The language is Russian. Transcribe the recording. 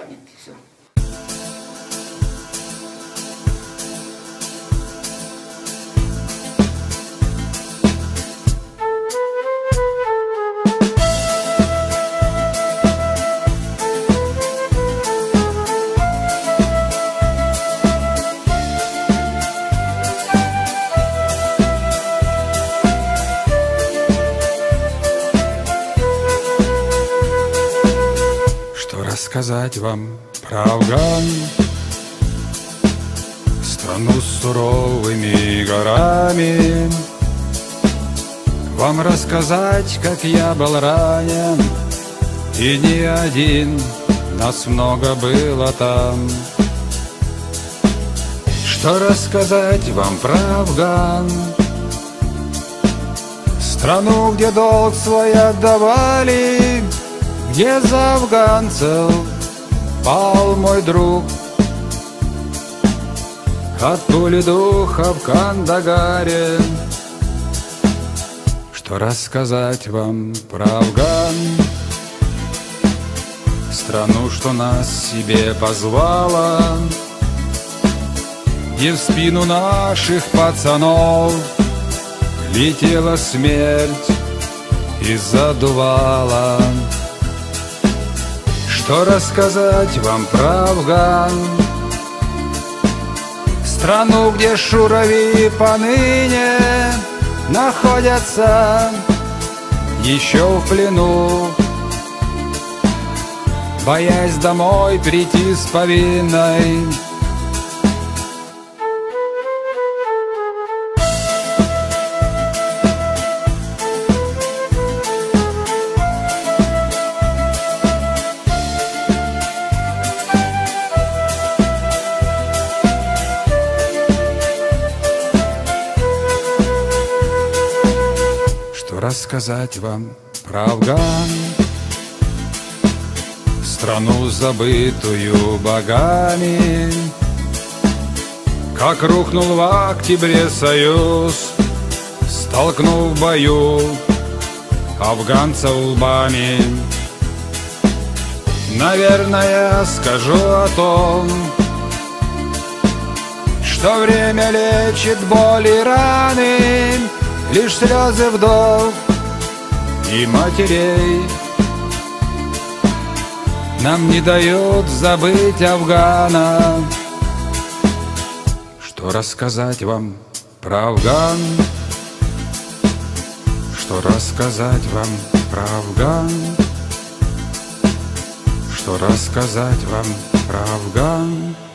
станет. Все. Рассказать вам про Афган, страну с суровыми горами. Вам рассказать, как я был ранен, и не один, нас много было там. Что рассказать вам про Афган, страну, где долг свой отдавали, где за афганцев пал мой друг. От пули духа в Кандагаре. Что рассказать вам про Афган, страну, что нас себе позвала, и в спину наших пацанов летела смерть и задувала. Что рассказать вам про Афган, страну, где шурави поныне находятся еще в плену, боясь домой прийти с повинной. Рассказать вам про Афган, страну, забытую богами. Как рухнул в октябре союз, столкнув в бою афганцев лбами. Наверное, скажу о том, что время лечит боли и раны, лишь слезы вдов и матерей нам не дают забыть Афгана. Что рассказать вам про Афган, что рассказать вам про Афган, что рассказать вам про Афган.